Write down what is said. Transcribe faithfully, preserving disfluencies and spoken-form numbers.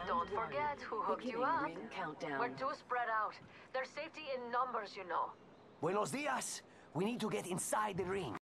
Don't forget who hooked you up. We're too spread out. There's safety in numbers, you know. Buenos dias. We need to get inside the ring.